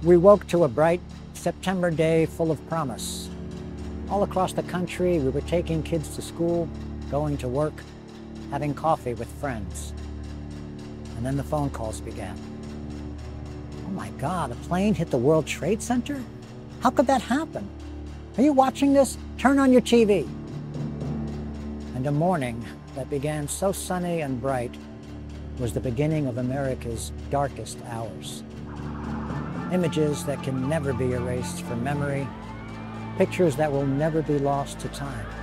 We woke to a bright September day full of promise. All across the country, we were taking kids to school, going to work, having coffee with friends. And then the phone calls began. Oh my God, a plane hit the World Trade Center? How could that happen? Are you watching this? Turn on your TV. And a morning that began so sunny and bright was the beginning of America's darkest hours. Images that can never be erased from memory, pictures that will never be lost to time.